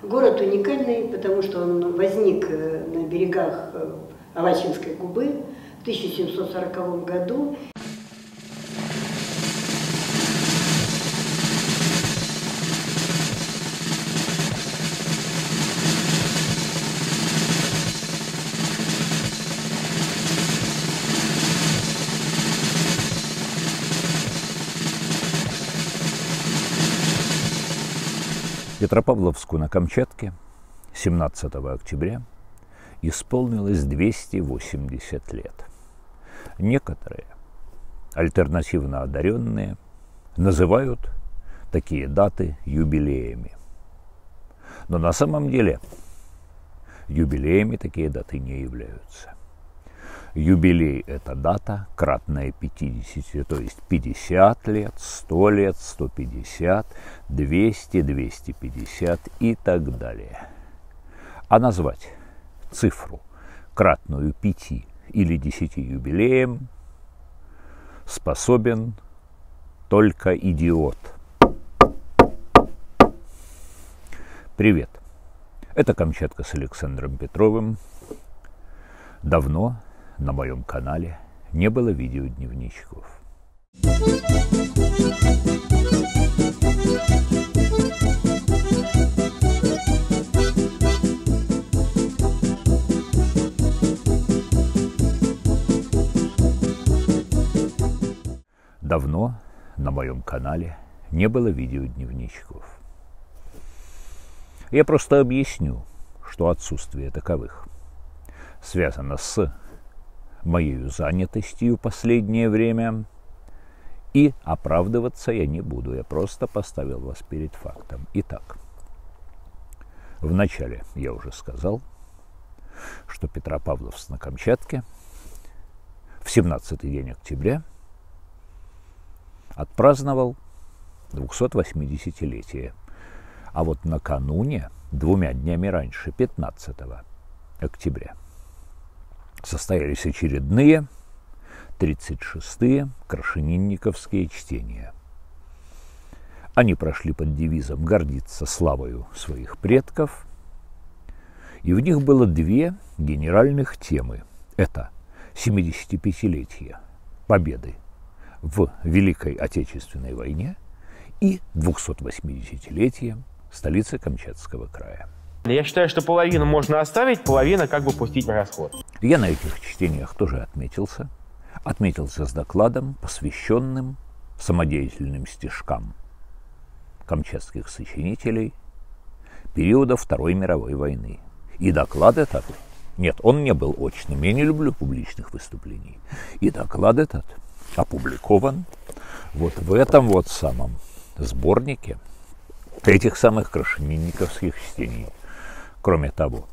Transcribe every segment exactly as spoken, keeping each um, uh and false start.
Город уникальный, потому что он возник на берегах Авачинской губы в тысяча семьсот сороковом году. Петропавловску на Камчатке семнадцатого октября исполнилось двести восемьдесят лет. Некоторые, альтернативно одаренные, называют такие даты юбилеями. Но на самом деле юбилеями такие даты не являются. Юбилей – это дата, кратная пятидесяти, то есть пятьдесят лет, сто лет, сто пятьдесят, двести, двести пятьдесят и так далее. А назвать цифру, кратную пяти или десяти юбилеем, способен только идиот. Привет, это Камчатка с Александром Петровым. Давно на моем канале не было видеодневничков. Давно на моем канале не было видеодневничков. Я просто объясню, что отсутствие таковых связано с моей занятостью последнее время, и оправдываться я не буду, я просто поставил вас перед фактом. Итак, вначале я уже сказал, что Петропавловск на Камчатке в семнадцатый день октября отпраздновал двухсотвосьмидесятилетие, а вот накануне, двумя днями раньше, пятнадцатого октября, состоялись очередные тридцать шестые крашенинниковские чтения. Они прошли под девизом «Гордиться славою своих предков», и в них было две генеральных темы. Это семидесятипятилетие победы в Великой Отечественной войне и двухсотвосьмидесятилетие столицы Камчатского края. Я считаю, что половину можно оставить, половину как бы пустить на расход. Я на этих чтениях тоже отметился. Отметился с докладом, посвященным самодеятельным стишкам камчатских сочинителей периода Второй мировой войны. И доклад этот, нет, он не был очным, я не люблю публичных выступлений. И доклад этот опубликован вот в этом вот самом сборнике этих самых крашенинниковских чтений. Кроме того,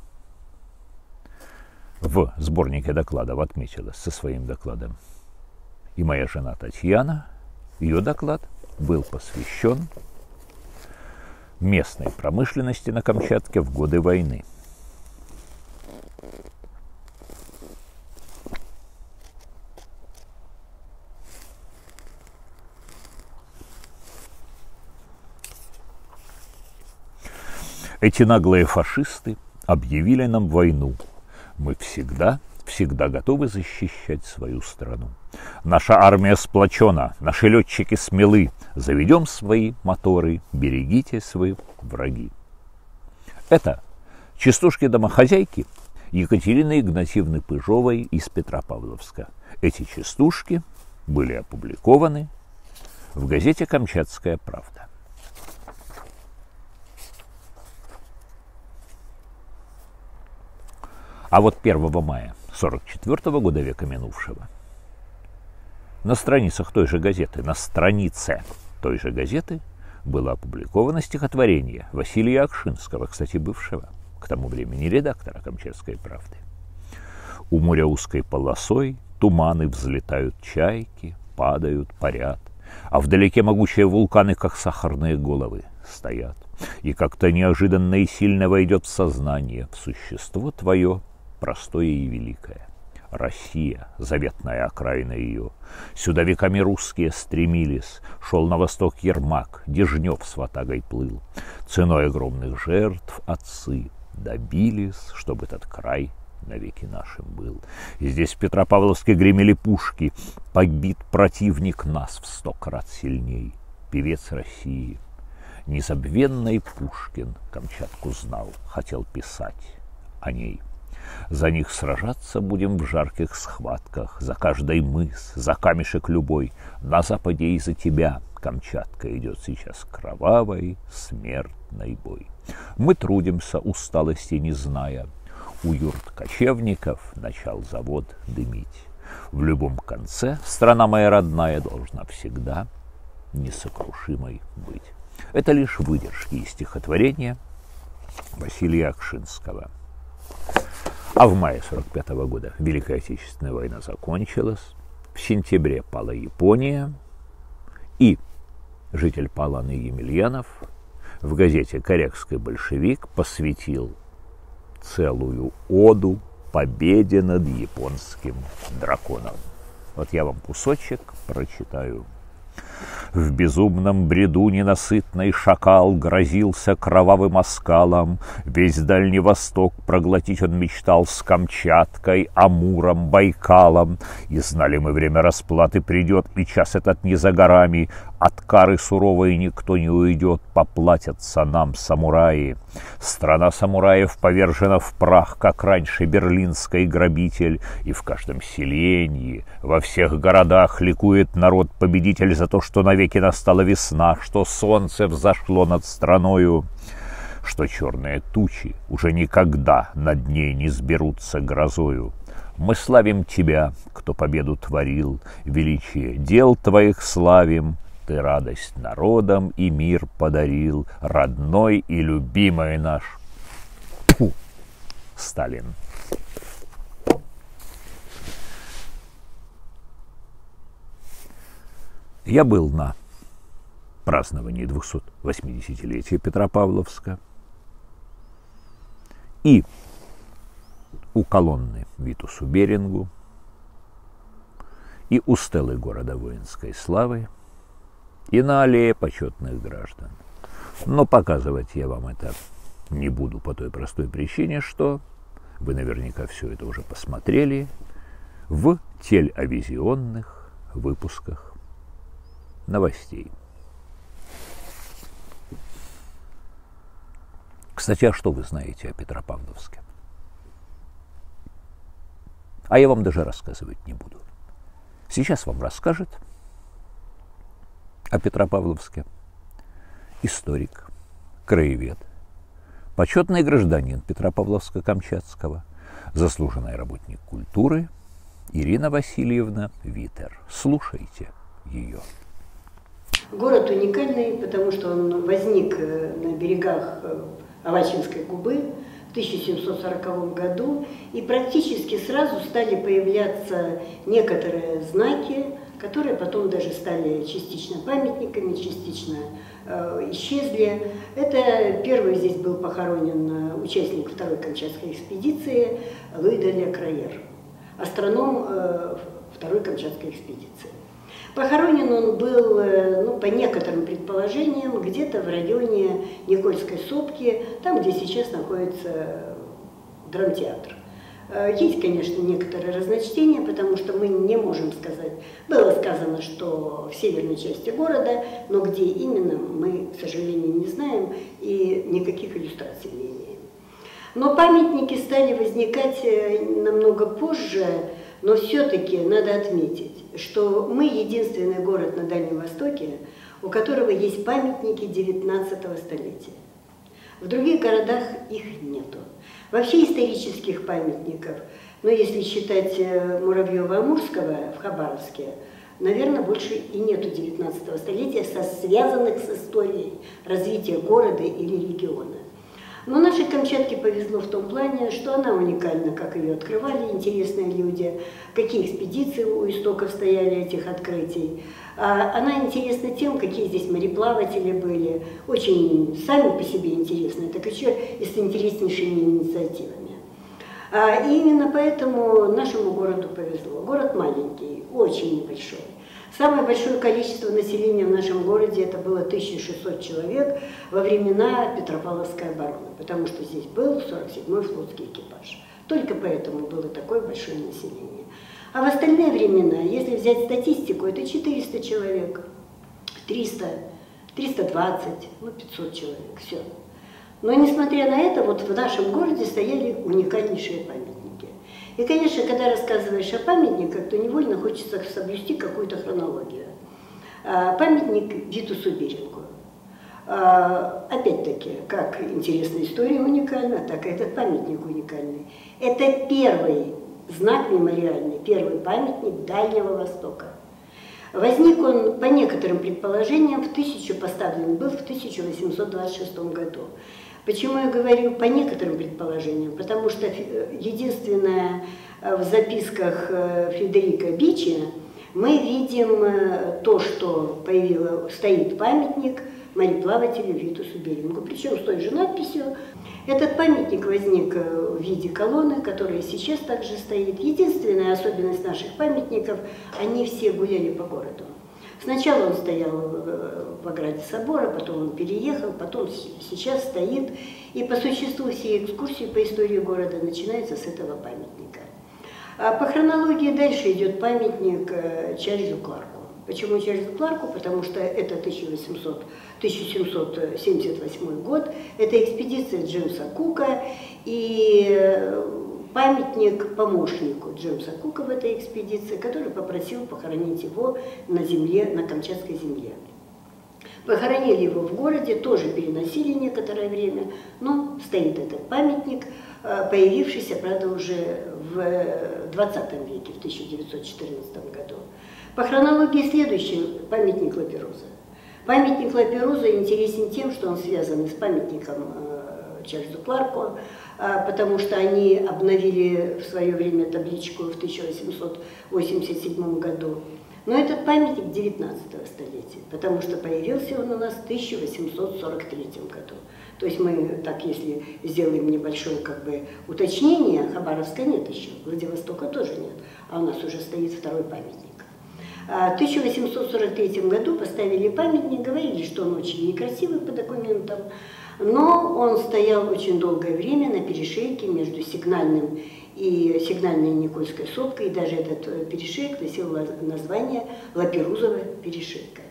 в сборнике докладов отметилась со своим докладом и моя жена Татьяна. Ее доклад был посвящен местной промышленности на Камчатке в годы войны. Эти наглые фашисты объявили нам войну. Мы всегда, всегда готовы защищать свою страну. Наша армия сплочена, наши летчики смелы. Заведем свои моторы, берегите свои враги. Это частушки-домохозяйки Екатерины Игнатьевны Пыжовой из Петропавловска. Эти частушки были опубликованы в газете «Камчатская правда». А вот первого мая сорок четвёртого года века минувшего на страницах той же газеты, на странице той же газеты было опубликовано стихотворение Василия Акшинского, кстати, бывшего к тому времени редактора «Камчатской правды». У моря узкой полосой туманы взлетают чайки, падают, парят, а вдалеке могучие вулканы, как сахарные головы, стоят. И как-то неожиданно и сильно войдет в сознание, в существо твое, простое и великое. Россия, заветная окраина ее. Сюда веками русские стремились, шел на восток Ермак, Дежнев с ватагой плыл. Ценой огромных жертв отцы добились, чтобы этот край навеки нашим был. И здесь в Петропавловске гремели пушки, побит противник нас в сто крат сильней. Певец России, незабвенный Пушкин, Камчатку знал, хотел писать о ней. За них сражаться будем в жарких схватках, за каждый мыс, за камешек любой. На западе и за тебя, Камчатка, идет сейчас кровавый смертный бой. Мы трудимся, усталости не зная, у юрт кочевников начал завод дымить. В любом конце страна моя родная должна всегда несокрушимой быть. Это лишь выдержки из стихотворения Василия Акшинского. А в мае сорок пятого года Великая Отечественная война закончилась, в сентябре пала Япония, и житель Паланы Емельянов в газете «Корякский большевик» посвятил целую оду победе над японским драконом. Вот я вам кусочек прочитаю. В безумном бреду ненасытный шакал грозился кровавым оскалом. Весь Дальний Восток проглотить он мечтал с Камчаткой, Амуром, Байкалом. И знали мы, время расплаты придет, и час этот не за горами. От кары суровой никто не уйдет, поплатятся нам самураи. Страна самураев повержена в прах, как раньше берлинский грабитель. И в каждом селении, во всех городах ликует народ-победитель за то, что навеки настала весна, что солнце взошло над страною, что черные тучи уже никогда над ней не сберутся грозою. Мы славим тебя, кто победу творил, величие дел твоих славим. Ты радость народам и мир подарил, родной и любимый наш Фу, Сталин. Я был на праздновании двухсот-восьмидесятилетия Петропавловска, и у колонны Витусу Берингу, и у стелы города воинской славы, и на аллее почетных граждан. Но показывать я вам это не буду по той простой причине, что вы наверняка все это уже посмотрели в телевизионных выпусках новостей. Кстати, а что вы знаете о Петропавловске? А я вам даже рассказывать не буду. Сейчас вам расскажет о Петропавловске историк, краевед, почетный гражданин Петропавловска-Камчатского, заслуженный работник культуры Ирина Васильевна Витер. Слушайте ее. Город уникальный, потому что он возник на берегах Авачинской губы в тысяча семьсот сороковом году, и практически сразу стали появляться некоторые знаки, которые потом даже стали частично памятниками, частично э, исчезли. Это первый здесь был похоронен участник второй Камчатской экспедиции Луи де Ля Крайер, астроном э, второй Камчатской экспедиции. Похоронен он был, э, ну, по некоторым предположениям, где-то в районе Никольской сопки, там, где сейчас находится драмтеатр. Есть, конечно, некоторые разночтения, потому что мы не можем сказать. Было сказано, что в северной части города, но где именно, мы, к сожалению, не знаем и никаких иллюстраций не имеем. Но памятники стали возникать намного позже, но все-таки надо отметить, что мы единственный город на Дальнем Востоке, у которого есть памятники девятнадцатого столетия. В других городах их нету. Вообще исторических памятников, но если считать Муравьева-Амурского в Хабаровске, наверное, больше и нету девятнадцатого столетия, со связанных с историей развития города или региона. Но нашей Камчатке повезло в том плане, что она уникальна, как ее открывали интересные люди, какие экспедиции у истоков стояли этих открытий. А она интересна тем, какие здесь мореплаватели были, очень сами по себе интересные, так еще и с интереснейшими инициативами. А, и именно поэтому нашему городу повезло. Город маленький, очень небольшой. Самое большое количество населения в нашем городе это было тысяча шестьсот человек во времена Петропавловской обороны, потому что здесь был сорок седьмой флотский экипаж. Только поэтому было такое большое население. А в остальные времена, если взять статистику, это четыреста человек, триста, триста двадцать, ну пятьсот человек, все. Но несмотря на это, вот в нашем городе стояли уникальнейшие памятники. И, конечно, когда рассказываешь о памятниках, то невольно хочется соблюсти какую-то хронологию. Памятник Витусу Берингу. Опять-таки, как интересная история уникальна, так и этот памятник уникальный. Это первый знак мемориальный, первый памятник Дальнего Востока. Возник он, по некоторым предположениям, в тысячу поставлен был в тысяча восемьсот двадцать шестом году. Почему я говорю по некоторым предположениям? Потому что единственное в записках Фредерика Бичи мы видим то, что появило, стоит памятник мореплавателю Витусу Берингу, причем с той же надписью. Этот памятник возник в виде колонны, которая сейчас также стоит. Единственная особенность наших памятников, они все гуляли по городу. Сначала он стоял в ограде собора, потом он переехал, потом сейчас стоит. И по существу всей экскурсии по истории города начинается с этого памятника. А по хронологии дальше идет памятник Чарльзу Кларку. Почему Чарльзу Кларку? Потому что это тысяча семьсот семьдесят восьмой год, это экспедиция Джеймса Кука и памятник помощнику Джеймса Кука в этой экспедиции, который попросил похоронить его на земле, на Камчатской земле. Похоронили его в городе, тоже переносили некоторое время, но стоит этот памятник, появившийся, правда, уже в двадцатом веке, в тысяча девятьсот четырнадцатом году. По хронологии следующий памятник Лаперуза. Памятник Лаперуза интересен тем, что он связан с памятником Чарльзу Кларку, потому что они обновили в свое время табличку в тысяча восемьсот восемьдесят седьмом году. Но этот памятник девятнадцатого столетия, потому что появился он у нас в тысяча восемьсот сорок третьем году. То есть мы, так если сделаем небольшое как бы уточнение, Хабаровска нет еще, Владивостока тоже нет, а у нас уже стоит второй памятник. В тысяча восемьсот сорок третьем году поставили памятник, говорили, что он очень некрасивый по документам, но он стоял очень долгое время на перешейке между Сигнальным и Сигнальной и Никольской сопкой, и даже этот перешейк носил название Лаперузова перешейка.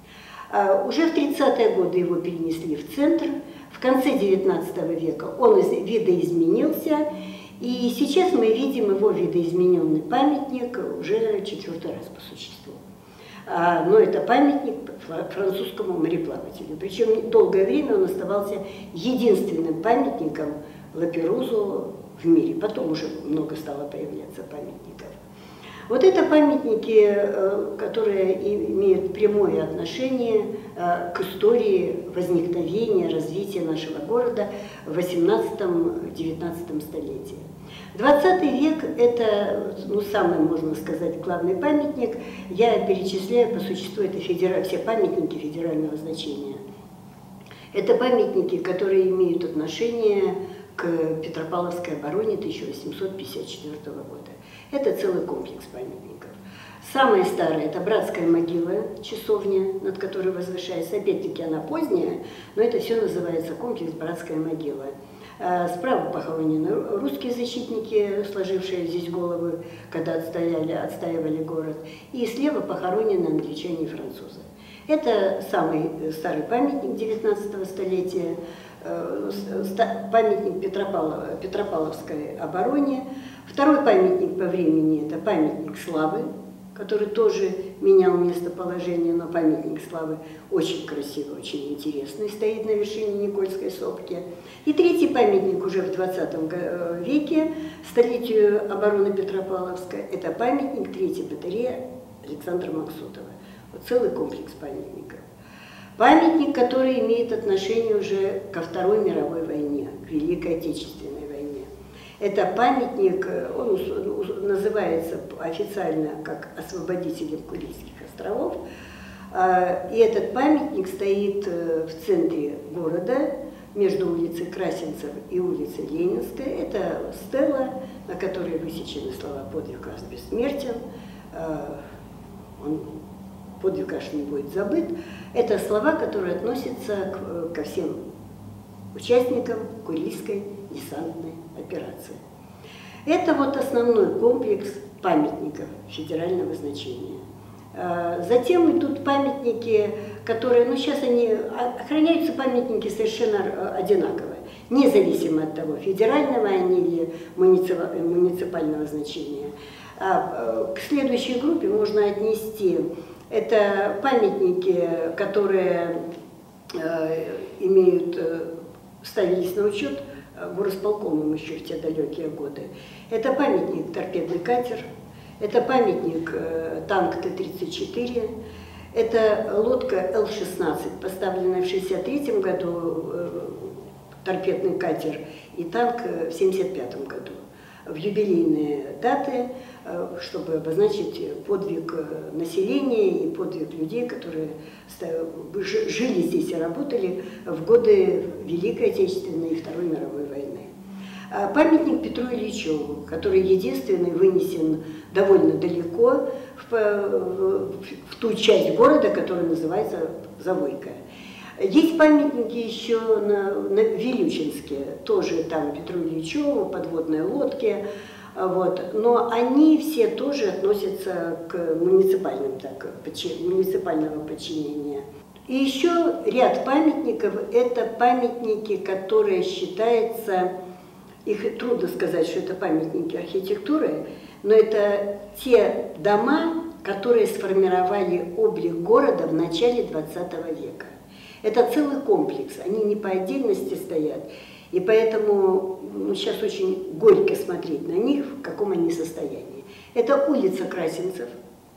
Уже в тридцатые годы его перенесли в центр, в конце девятнадцатого века он видоизменился, и сейчас мы видим его видоизмененный памятник уже четвертый раз по существу. Но это памятник французскому мореплавателю. Причем долгое время он оставался единственным памятником Лаперузу в мире. Потом уже много стало появляться памятников. Вот это памятники, которые имеют прямое отношение к истории возникновения, развития нашего города в восемнадцатом-девятнадцатом столетии. двадцатый век – это, ну, самый, можно сказать, главный памятник. Я перечисляю по существу это федера... все памятники федерального значения. Это памятники, которые имеют отношение к Петропавловской обороне тысяча восемьсот пятьдесят четвёртого года. Это целый комплекс памятников. Самая старая – это братская могила, часовня, над которой возвышается. Опять-таки она поздняя, но это все называется комплекс братская могила. Справа похоронены русские защитники, сложившие здесь головы, когда отстояли, отстаивали город. И слева похоронены англичане и французы. Это самый старый памятник девятнадцатого столетия, памятник Петропавлов, Петропавловской обороне. Второй памятник по времени – это памятник славы, который тоже менял местоположение, но памятник славы очень красивый, очень интересный, стоит на вершине Никольской сопки. И третий памятник уже в двадцатом веке, столетию обороны Петропавловска, это памятник третьей батареи Александра Максутова. Вот целый комплекс памятников. Памятник, который имеет отношение уже ко Второй мировой войне, к Великой Отечественной войне. Это памятник, он называется официально как освободителем Курильских островов. И этот памятник стоит в центре города, между улицей Красинцев и улицей Ленинской. Это стела, на которой высечены слова «Подвиг ваш бессмертен», он, подвиг ваш не будет забыт. Это слова, которые относятся к, ко всем участникам Курильской десантной операции. Это вот основной комплекс памятников федерального значения. Затем идут памятники, которые, ну сейчас они, охраняются памятники совершенно одинаковые, независимо от того, федерального они или муниципального значения. А к следующей группе можно отнести, это памятники, которые э, имеют, ставились на учет горосполкомом еще в те далекие годы. Это памятник торпедный катер, это памятник э, танк Т тридцать четыре, это лодка Л шестнадцать, поставленная в шестьдесят третьем году, э, торпедный катер, и танк в семьдесят пятом году. В юбилейные даты, э, чтобы обозначить подвиг населения и подвиг людей, которые жили здесь и работали в годы Великой Отечественной и Второй мировой войны. Памятник Петру Ильичеву, который единственный вынесен довольно далеко в, в, в ту часть города, которая называется Завойка. Есть памятники еще на, на Вилючинске, тоже там Петру Ильичеву, подводные лодки, вот, но они все тоже относятся к муниципальным, так, муниципального подчинения. И еще ряд памятников – это памятники, которые считаются, их трудно сказать, что это памятники архитектуры, но это те дома, которые сформировали облик города в начале двадцатого века. Это целый комплекс, они не по отдельности стоят, и поэтому ну, сейчас очень горько смотреть на них, в каком они состоянии. Это улица Красинцев,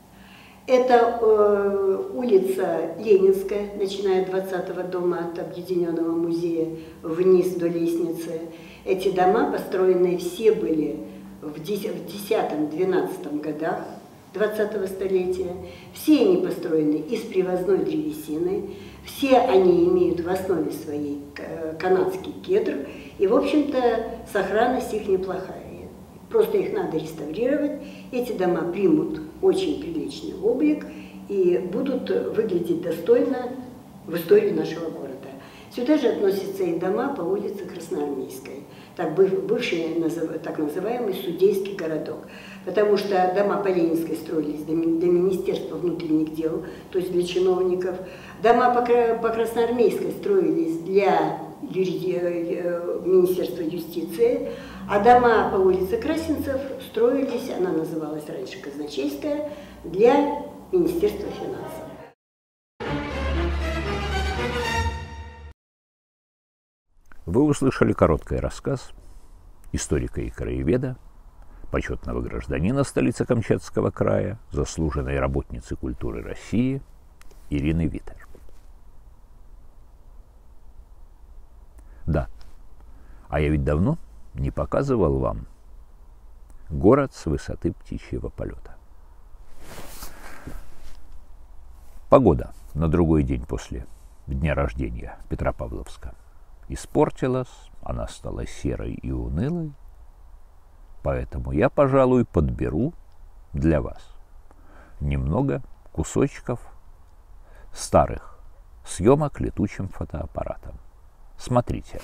это э, улица Ленинская, начиная от двадцатого дома от Объединенного музея вниз до лестницы. Эти дома построенные все были в десятом-двенадцатом годах двадцатого столетия. Все они построены из привозной древесины, все они имеют в основе своей канадский кедр, и, в общем-то, сохранность их неплохая. Просто их надо реставрировать, эти дома примут очень приличный облик и будут выглядеть достойно в истории нашего города. Сюда же относятся и дома по улице Красноармейской, так, бывший так называемый судейский городок, потому что дома по Ленинской строились для Министерства внутренних дел, то есть для чиновников, дома по Красноармейской строились для Министерства юстиции, а дома по улице Красинцев строились, она называлась раньше Казначейская, для Министерства финансов. Вы услышали короткий рассказ историка и краеведа, почетного гражданина столицы Камчатского края, заслуженной работницы культуры России Ирины Витер. Да, а я ведь давно не показывал вам город с высоты птичьего полета. Погода на другой день после дня рождения Петропавловска испортилась, она стала серой и унылой, поэтому я, пожалуй, подберу для вас немного кусочков старых съемок летучим фотоаппаратом. Смотрите.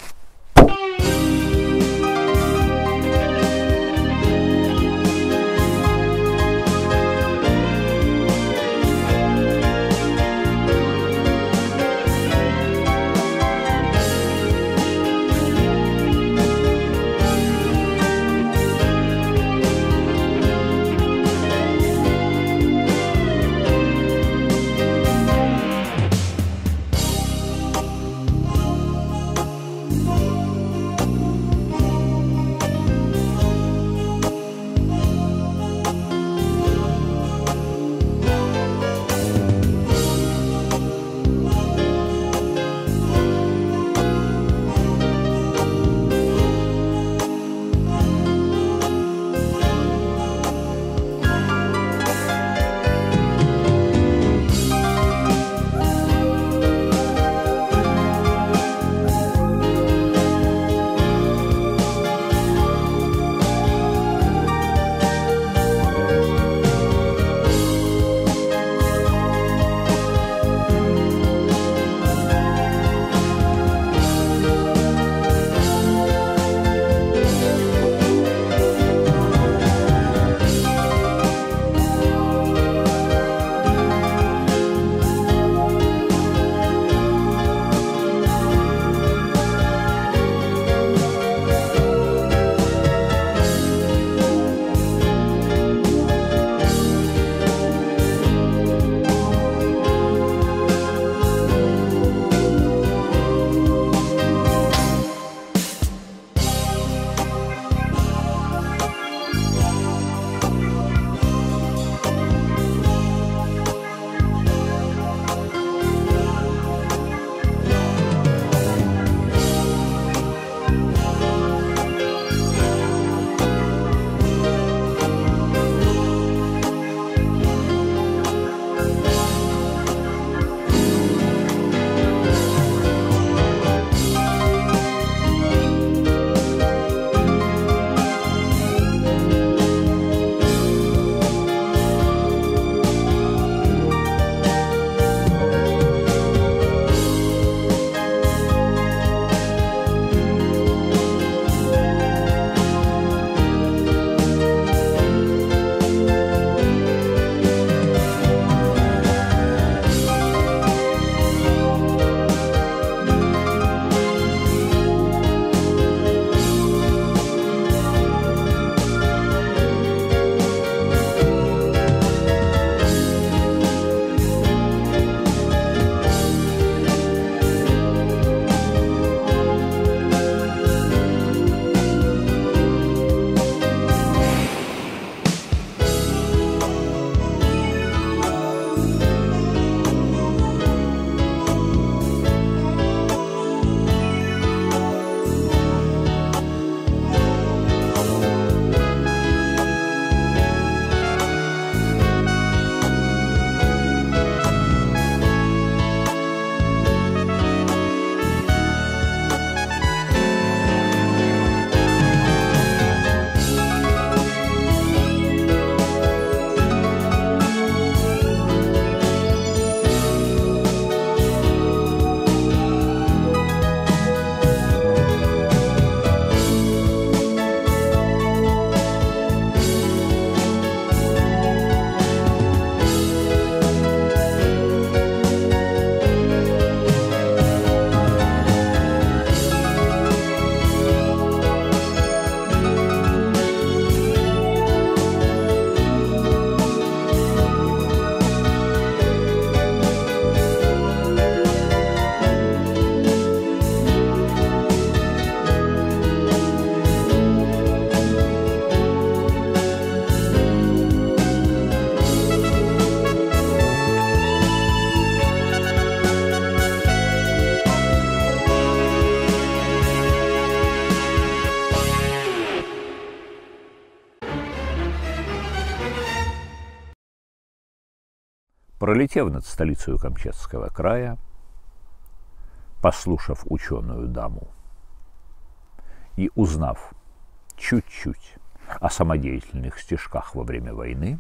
Пролетев над столицей Камчатского края, послушав ученую даму и узнав чуть-чуть о самодеятельных стишках во время войны,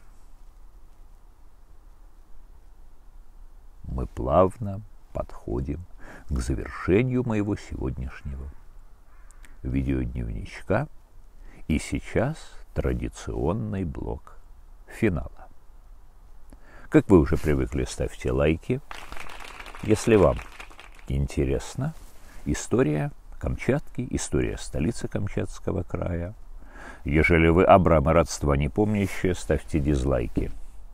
мы плавно подходим к завершению моего сегодняшнего видеодневничка. И сейчас традиционный блок финала. Как вы уже привыкли, ставьте лайки. Если вам интересна история Камчатки, история столицы Камчатского края, ежели вы Абрам и родства не помнящие, ставьте дизлайки.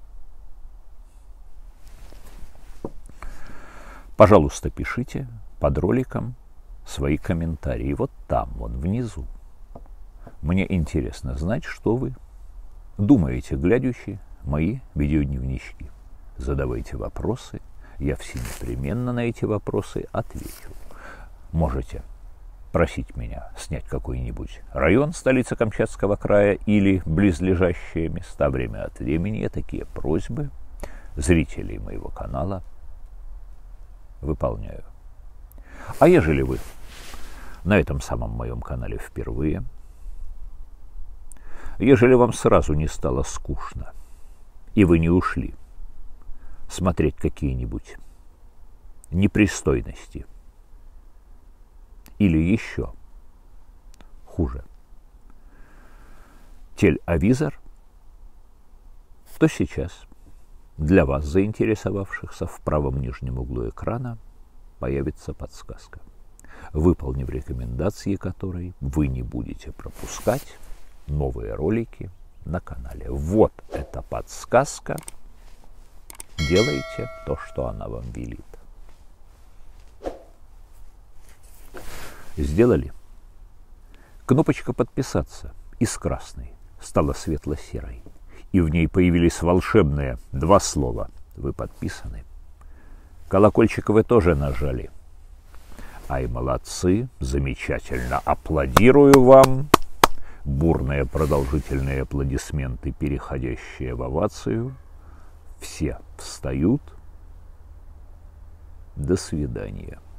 Пожалуйста, пишите под роликом свои комментарии. Вот там, вон внизу. Мне интересно знать, что вы думаете, глядящие мои видеодневнички. Задавайте вопросы, я все непременно на эти вопросы отвечу. Можете просить меня снять какой-нибудь район столицы Камчатского края или близлежащие места. Время от времени я такие просьбы зрителей моего канала выполняю. А ежели вы на этом самом моем канале впервые, ежели вам сразу не стало скучно, и вы не ушли смотреть какие-нибудь непристойности или еще хуже телеавизор, то сейчас для вас, заинтересовавшихся, в правом нижнем углу экрана появится подсказка, выполнив рекомендации которой вы не будете пропускать новые ролики на канале. Вот эта подсказка. Делайте то, что она вам велит. Сделали? Кнопочка «Подписаться» из красной стала светло-серой, и в ней появились волшебные два слова «Вы подписаны». Колокольчик вы тоже нажали. Ай, молодцы, замечательно, аплодирую вам. Бурные продолжительные аплодисменты, переходящие в овацию. Все встают. До свидания.